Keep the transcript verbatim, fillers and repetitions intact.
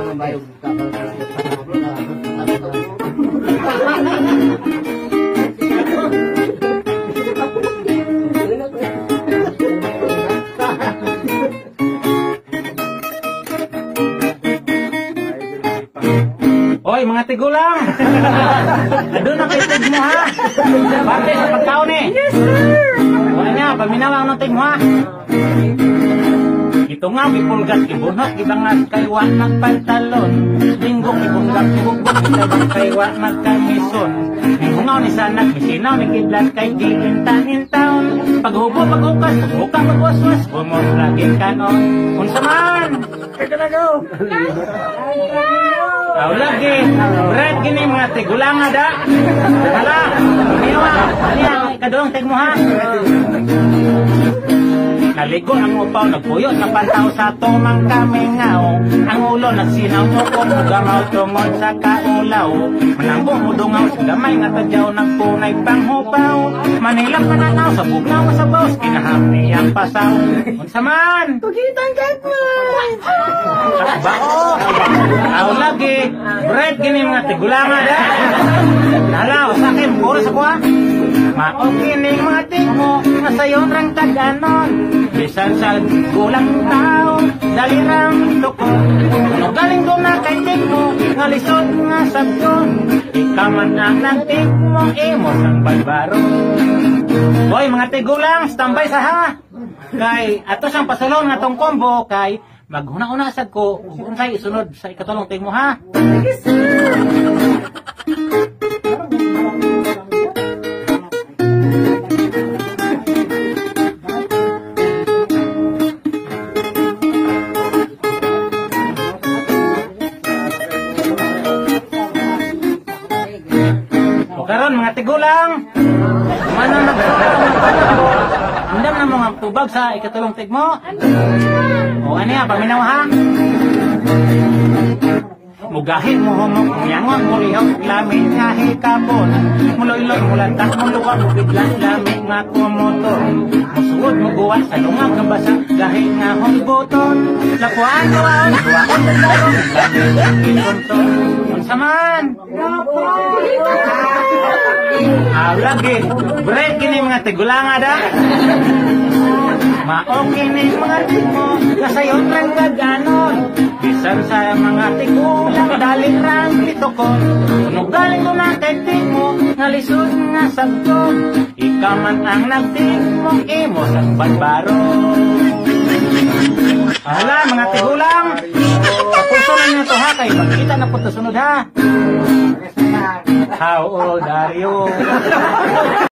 Oy, mga tigulang! Doon na kayo tig mo, ha? Bante sa pagkaon, eh! Yes, sir! Wala niya, paminawang ng tig mo, ha? Ito nga, bipulgas, ibunot, ibangat, kaywa, magpantalon. Linggo, ibungat, ibubot, itabang, kaywa, magkamison. Ibungaw ni sanag, misinaw, nikidlat, kay giintan-intaon. Paghubo, paghukas, paghuka, pagwaswas, bumos, laging kanon. Unsa man! Kaya na go! Aw lagi, bread gini mga tigulang ada. Hala, niwa, niya kadong tig mo ha. Naligo ang upaw, nagpuyot ng pantaw sa tumang kamingaw. Ang ulo nagsinaw mo kung gamaw tungod sa kaulaw. Manambo mo dungaw sa gamay nga tadyaw nagpunay panghupaw. Manilang mananaw sa bugnaw sa baws, kinahapni ang pasaw. Unsa man? Tugitan ka po! Bao! Aw lagi, bread gini mga tigulang ada. Hala, usakin, puro sa kuha. Maokining mga tig mo, masayon rang kaganon. Bisan sa gulang tao, dalirang tukon. Ano galing doon na kay tig mo, ngalisod nga sabyon. Ikaman ang nagtig mo, imo sang balbaro. Boy, mga tigulang, standby sa ha. Kay, ato sang pasulong nga tong combo, kay, maghuna-una sad ko, kung sa'y isunod sa ikatulong tig mo ha. Sige, sir! Karon mga tigulang, manang nagsulat ng panahon, andam na mga tubag sa ikatulong tig mo. O ano yan, paminaw ha? Mugahin mo humok, nyangon mo lihok, lamig nga hikabon. Muloy-loy, mulantak mo luwa, mubiglas lamig nga kumotor. Musuod mo guwa sa lungag ng basa, gahit nga hulibuton. Lapuan ko ang duwaon sa darong, lamig nga kikonton. Unsa man? Ah, lagi, break kini mga tigulang ada. Maoki ni mga tig mo, kasayon lang gaganon. Bisan sa mga tigulang, daling rang pitokon. Kung galing mo na kay tig mo, ngalisod nga sabton. Ikaw man ang nagtig mo, imo sa balbaro. Hala, mga tigulang, kapuso na nyo to ha, kay magkita na po ito sunod ha. How old are you?